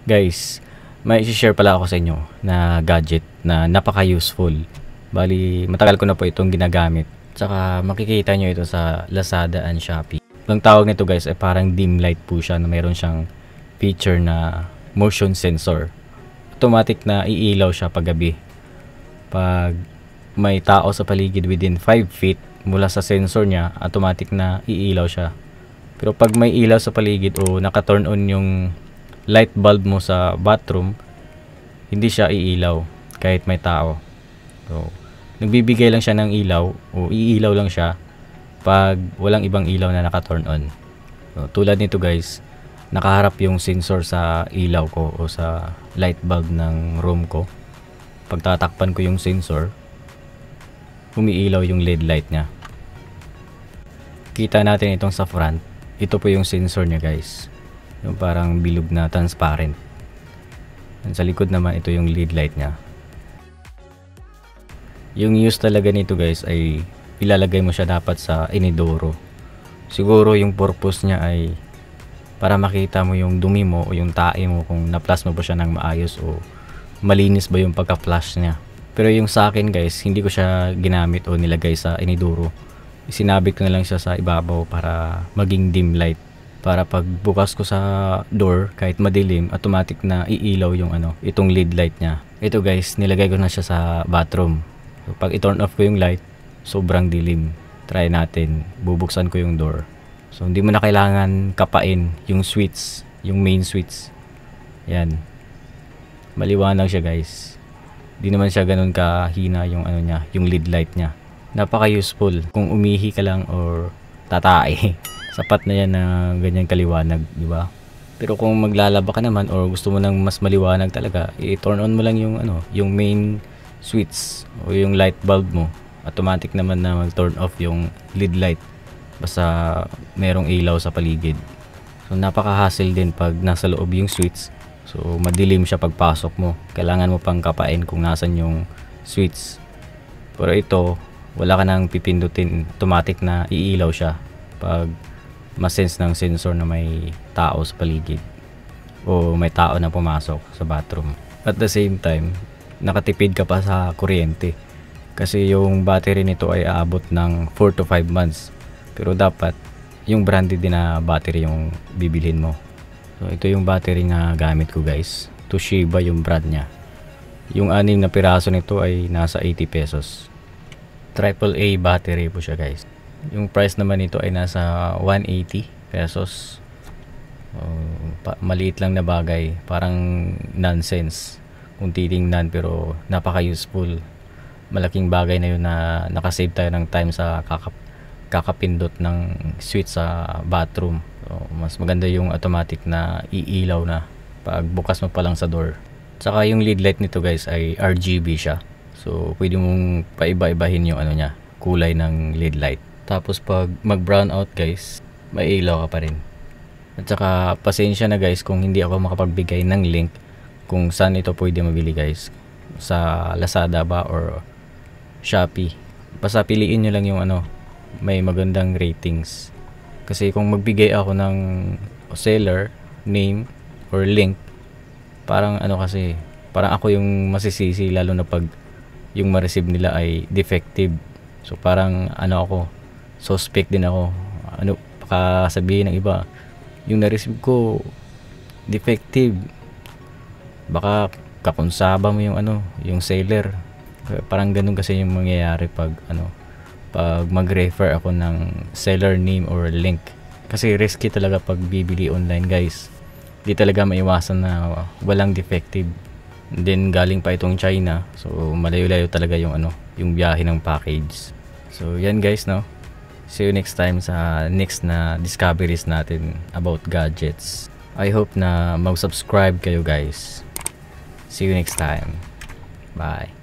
Guys, may i-share pala ako sa inyo na gadget na napaka-useful. Bali, matagal ko na po itong ginagamit. Tsaka makikita nyo ito sa Lazada and Shopee. Ang tawag nito guys ay parang dim light po siya na mayroon siyang feature na motion sensor. Automatic na iilaw siya pag gabi. Pag may tao sa paligid within 5 feet mula sa sensor niya, automatic na iilaw siya. Pero pag may ilaw sa paligid o naka-turn on yung light bulb mo sa bathroom, hindi siya iilaw kahit may tao. So, nagbibigay lang siya ng ilaw o iilaw lang siya pag walang ibang ilaw na naka-turn on. So, tulad nito guys, nakaharap yung sensor sa ilaw ko o sa light bulb ng room ko. Pag tatakpan ko yung sensor, umiilaw yung LED light niya. Kita natin itong sa front. Ito po yung sensor niya guys. Yung parang bilog na transparent. Sa likod naman ito yung LED light niya. Yung use talaga nito guys ay ilalagay mo siya dapat sa inidoro. Siguro yung purpose niya ay para makita mo yung dumi mo o yung tae mo kung na-flash mo ba siya ng maayos o malinis ba yung pagka-flash niya. Pero yung sa akin guys, hindi ko siya ginamit o nilagay sa inidoro. Isinabit ko na lang siya sa ibabaw para maging dim light. Para pag bukas ko sa door, kahit madilim, automatic na iilaw yung itong LED light niya. Ito guys, nilagay ko na siya sa bathroom. So, pag i-turn off ko yung light, sobrang dilim. Try natin, bubuksan ko yung door. So hindi mo na kailangan kapain yung switch, yung main switch. Yan. Maliwanag siya guys. Di naman siya ganun kahina yung niya, yung LED light niya. Napaka-useful kung umihi ka lang or tatae. Sapat na yan na ganyan kaliwanag, di ba? Pero kung maglalaba ka naman or gusto mo nang mas maliwanag talaga, i-turn on mo lang yung yung main switch o yung light bulb mo. Automatic naman na mag-turn off yung LED light basta merong ilaw sa paligid. So napaka-hassle din pag nasa loob yung switch. So madilim siya pagpasok mo. Kailangan mo pang kapain kung nasan yung switch. Pero ito, wala ka nang pipindutin, automatic na iilaw siya pag masense ng sensor na may tao sa paligid o may tao na pumasok sa bathroom. At the same time, nakatipid ka pa sa kuryente kasi yung battery nito ay aabot ng 4 to 5 months. Pero dapat yung branded din na battery yung bibilhin mo. So ito yung battery na gamit ko guys. Toshiba yung brand niya. Yung 6 na piraso nito ay nasa 80 pesos. AAA battery po siya guys. Yung price naman nito ay nasa 180 pesos. Maliit lang na bagay, parang nonsense kung titingnan, pero napaka-useful. Malaking bagay na yun na nakasave tayo ng time sa kakapindot ng switch sa bathroom. So, mas maganda yung automatic na iilaw na pag bukas mo pa lang sa door. Tsaka yung LED light nito guys ay RGB siya. So pwede mong paiba-ibahin yung niya, kulay ng LED light. Tapos pag mag-brown out guys, may ilaw ka pa rin. At saka pasensya na guys kung hindi ako makapagbigay ng link kung saan ito pwede mabili guys. Sa Lazada ba or Shopee. Basta piliin nyo lang yung may magandang ratings. Kasi kung magbigay ako ng seller, name, or link, parang kasi, parang ako yung masisisi lalo na pag yung ma-receive nila ay defective. So parang ako, suspect din ako. Baka sabihin ng iba, yung na-receive ko defective. Baka kakonsaba mo yung seller. Parang ganun kasi yung mangyayari pag pag mag-refer ako ng seller name or link. Kasi risky talaga pag bibili online guys. Di talaga maiwasan na walang defective. Then galing pa itong China. So malayo-layo talaga yung yung biyahe ng package. So yan guys no. See you next time sa next na discoveries natin about gadgets. I hope na mag-subscribe kayo guys. See you next time. Bye.